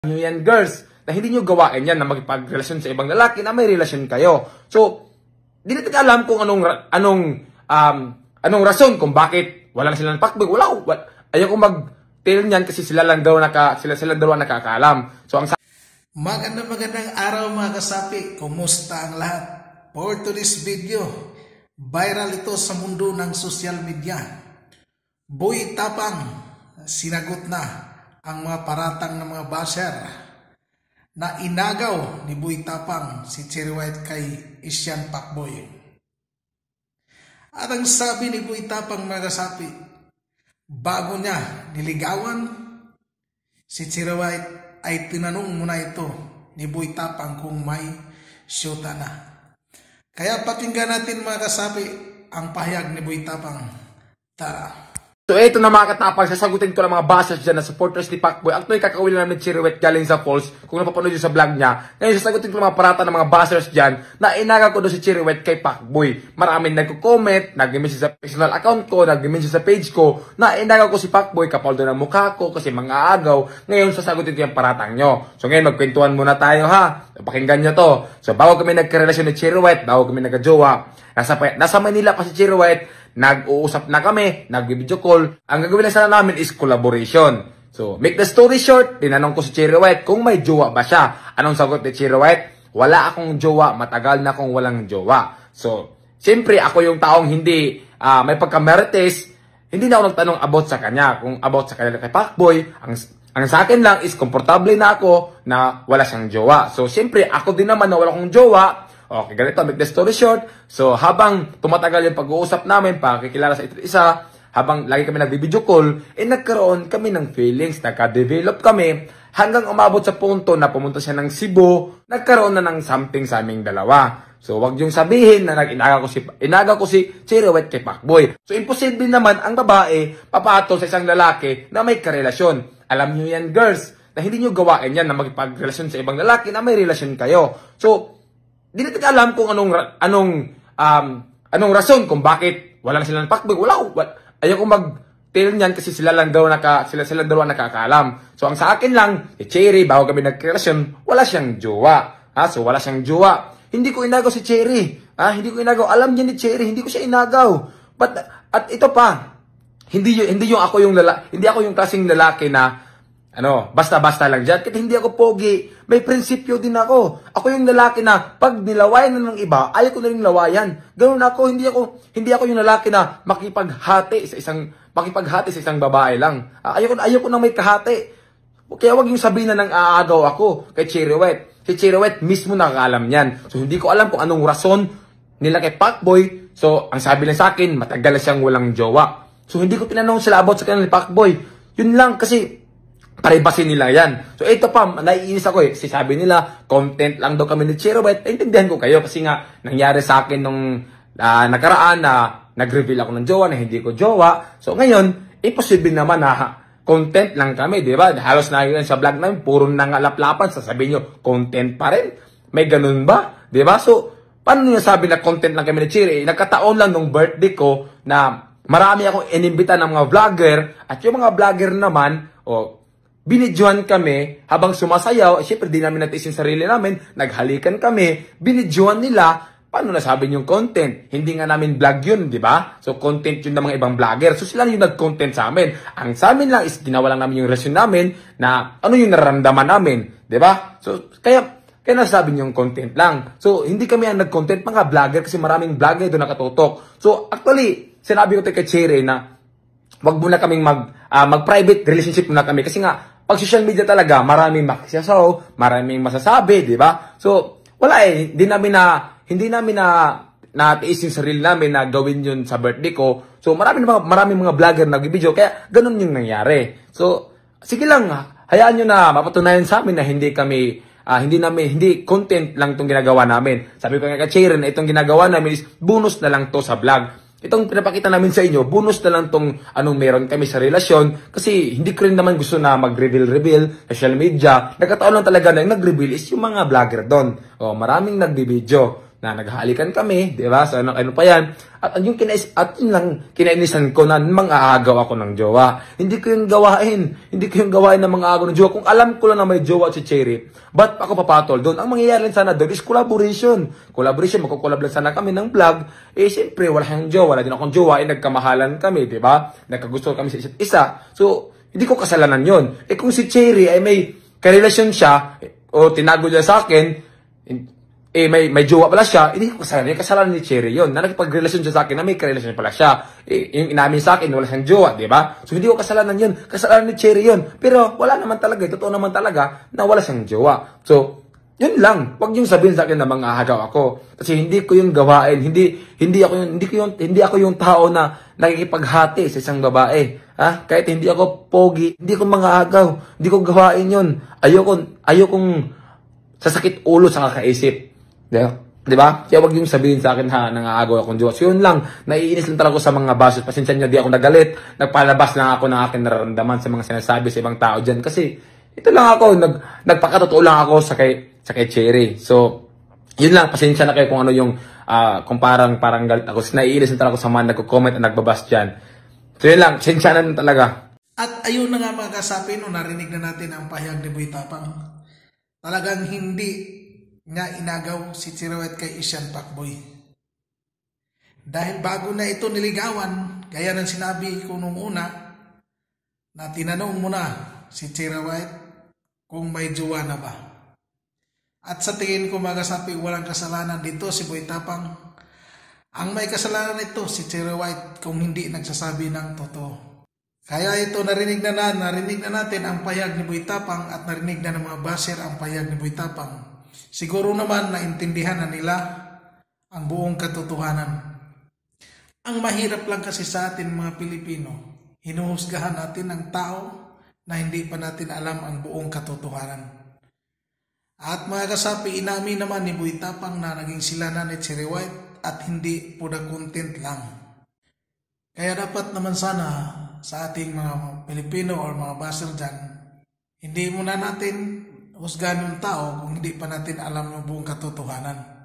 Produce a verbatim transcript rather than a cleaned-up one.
Nyo yan, girls, na hindi nyo gawain yan na magpagrelasyon sa ibang lalaki na may relasyon kayo. So, di natin alam kung anong anong um, anong rason kung bakit wala na silang pakbig. Wala, wala. Ayaw ko mag-tell niyan kasi sila lang daw naka, sila sila daw nakakaalam. So, ang Magandang magandang araw mga kasapi. Kumusta ang lahat? For today's video, viral ito sa mundo ng social media. Boy Tapang, sinagot na ang mga paratang ng mga basher na inagaw ni Boy Tapang si Cherry White kay Asian Pacboy. At ang sabi ni Boy Tapang mga kasapi, bago niya niligawan si Cherry White ay tinanong muna ito ni Boy Tapang kung may syota na. Kaya pakinggan natin mga kasapi ang pahayag ni Boy Tapang. Tara. So, ito na mga katapang, sasagutin ko lang mga bashers dyan na supporters ni Pacboy. Actually, kakawin namin ni Cherry White galing sa Falls, kung napapanood yun sa vlog niya. Ngayon, sasagutin ko lang mga parata ng mga bashers dyan na inaga ko doon si Cherry White kay Pacboy. Maraming nagko-comment, nag-message sa personal account ko, nag-message sa page ko, na inaga ko si Pacboy, kapal doon ang mukha ko kasi mga agaw. Ngayon, sasagutin ko yung paratang nyo. So, ngayon, magkwentuhan muna tayo ha. Pakinggan nyo to. So, bago kami nagkarelasyon ni Cherry White, bago kami nagka-jowa, nasa, nasa Manila pa si Cherry White, nag-uusap na kami, nag-video call. Ang gagawin lang sana namin is collaboration. So, make the story short, tinanong ko si Cherry White kung may jowa ba siya. Anong sagot ni Cherry White? Wala akong jowa, matagal na akong walang jowa. So, siyempre ako yung taong hindi uh, may pagka-marites, hindi na ako nagtanong about sa kanya. Kung about sa kanya kay Pacboy, ang, ang sa akin lang is komportable na ako na wala siyang jowa. So, siyempre ako din naman na wala akong jowa. Okay, ganito, make the story short. So, habang tumatagal yung pag-uusap namin, pakikilala sa isa't isa, habang lagi kami nag-video call, eh nagkaroon kami ng feelings, nagka-develop kami, hanggang umabot sa punto na pumunta siya ng Cebu, nagkaroon na ng something sa aming dalawa. So, wag yung sabihin na nag-inaga ko si, inaga ko si Cherry White kay Pacboy. So, imposible naman ang babae papatol sa isang lalaki na may karelasyon. Alam nyo yan, girls, na hindi nyo gawain yan na magpagrelasyon sa ibang lalaki na may relasyon kayo. So, di natin alam kung anong anong um, anong rason kung bakit wala na silang pakbig. Wala, wala. Ayaw ko mag-tell niyan kasi sila lang daw naka, sila sila daw nakakaalam. So, ang sa akin lang, si Cherry, bago kami nagkarelasyon, wala siyang jowa. Ha? So, wala siyang jowa. Hindi ko inagaw si Cherry. Ha? Hindi ko inagaw. Alam niya ni Cherry, hindi ko siya inagaw. But, at ito pa, hindi, hindi yung ako yung lala, hindi ako yung klaseng lalaki na ano, basta-basta lang dyan. Kasi hindi ako pogi. May prinsipyo din ako. Ako yung lalaki na pag nilawayan na ng iba, ayaw ko na rin lawayan. Ganun ako. Hindi ako, hindi ako yung lalaki na makipaghati sa isang, makipaghati sa isang babae lang. Ayaw ko, ayaw ko na may kahati. Kaya wag yung sabihin na nang aagaw ako kay Cherry White. Si Cherry White mismo nakakaalam yan. So, hindi ko alam kung anong rason nila kay Pacboy. So, ang sabi lang sa akin, matagal na siyang walang jowa. So, hindi ko tinanong sila about sa kanila ni Pacboy. Yun lang kasi, privacy nila yan. So, ito pa, naiinis ako eh. Kasi sabi nila, content lang daw kami ni Cherry White. Naintindihan ko kayo kasi nga, nangyari sa akin nung uh, nakaraan na nag-reveal ako ng jowa na hindi ko jowa. So, ngayon, imposible naman na content lang kami, di ba? Halos na yun sa vlog namin, puro nangalaplapan. Sasabihin nyo, content pa rin? May ganun ba? Di ba? So, paano nyo sabi na content lang kami ni Cherry? Nagkataon lang nung birthday ko na marami akong inimbita ng mga vlogger at yung mga vlogger naman, o, oh, binidyohan kami habang sumasayaw. Eh, syempre, di namin natis yung sarili namin. Naghalikan kami. Binidyohan nila. Paano nasabi yung content? Hindi nga namin vlog yun, di ba? So, content yun ng mga ibang vlogger. So, sila yung nag-content sa amin. Ang sa amin lang is ginawa lang namin yung relasyon namin na ano yung nararamdaman namin. Di ba? So, kaya, kaya nasabi yung content lang. So, hindi kami ang nag-content mga vlogger kasi maraming vlogger doon nakatutok. So, actually, sinabi ko tayo kay Cherry na wag muna kaming mag, uh, mag-private relationship muna kami kasi nga, pag social media talaga, maraming makisasaw, maraming masasabi, di ba? So, wala eh, hindi namin na, hindi namin na, natiis yung sarili namin na gawin yun sa birthday ko. So, maraming mga, maraming mga vlogger na nag-video, kaya ganun yung nangyari. So, sige lang, hayaan nyo na mapatunayan sa amin na hindi kami, uh, hindi namin, hindi content lang itong ginagawa namin. Sabi ko nga kay Cherry na itong ginagawa namin is bonus na lang to sa vlog. Itong pinapakita namin sa inyo, bonus na lang tong anong meron kami sa relasyon. Kasi hindi ko rin naman gusto na mag-reveal-reveal social media. Nagkataon lang talaga na yung nag-reveal is yung mga vlogger doon. O, maraming nagbibideo. na naghahalikan kami, di ba? So ano, ano pa yan? At yung kinais at yun lang kinainisan ko na mang-aagaw ako ng jowa. Hindi ko yung gawain. Hindi ko yung gawain na mang-aagaw ng jowa. Kung alam ko lang na may jowa si Cherry, ba't ako papatol doon? Ang mangyayari lang sana doon is collaboration. Collaboration, magkukulab lang sana kami ng vlog. Eh, siyempre, wala kang jowa. Wala din akong jowa. Eh, nagkamahalan kami, di ba? Nagkagusto kami sa isa't isa. So, hindi ko kasalanan yon. Eh, kung si Cherry ay may karelasyon siya, o tinago niya sa akin, eh, may, may jowa pala siya, hindi ko kasalanan. Yung kasalanan ni Cherry yun. Na nakipag-relasyon siya sa akin, na may karelasyon pala siya. Eh, yung inamin sa akin, wala siyang jowa, di ba? So, hindi ko kasalanan yun. Kasalanan ni Cherry yun. Pero, wala naman talaga. Totoo naman talaga na wala siyang jowa. So, yun lang. Huwag yung sabihin sa akin na manghahagaw ako. Kasi hindi ko yung gawain. Hindi, hindi ako yung, hindi ko yung, hindi ako yung tao na nakikipaghati sa isang babae. Ha? Kahit hindi ako pogi, hindi ko manghahagaw. Hindi ko gawain yun. Ayokong, ayokong sasakit ulo sa kakaisip. Di ba? Kaya wag yung sabihin sa akin ha, nangaagaw akong jowa. So yun lang, naiinis lang talaga ko sa mga basos. Pasensya nyo, di ako nagalit. Nagpalabas lang ako ng aking nararamdaman sa mga sinasabi sa ibang tao dyan. Kasi ito lang ako, nag, nagpakatotoo lang ako sa kay, sa kay Cherry. So, yun lang, pasensya na kayo kung ano yung, uh, kung parang, parang galit ako. So, naiinis lang talaga ko sa mga nagko-comment at nagbabas dyan. So yun lang, pasensya na talaga. At ayun na nga mga kasapi, no, narinig na natin ang pahayag ni Boy Tapang. Talagang hindi nga inagaw si Cherry White kay Asian Pacboy. Dahil bago na ito niligawan, gaya ng sinabi ko nung una, na tinanong mo na si Cherry White kung may jowa na ba. At sa tingin ko mga kasapi, walang kasalanan dito si Boy Tapang. Ang may kasalanan ito si Cherry White kung hindi nagsasabi ng totoo. Kaya ito narinig na na, narinig na natin ang payag ni Boy Tapang at narinig na ng mga baser ang payag ni Boy Tapang. Siguro naman naintindihan na nila ang buong katotohanan. Ang mahirap lang kasi sa atin mga Pilipino, hinuhusgahan natin ang tao na hindi pa natin alam ang buong katotohanan. At mga kasapi, inamin naman ni Boy Tapang na naging sila na ni Cherry White at hindi po na content lang. Kaya dapat naman sana sa ating mga Pilipino o mga baser dyan, hindi muna natin husgahan yung tao kung hindi pa natin alam yung buong katotohanan.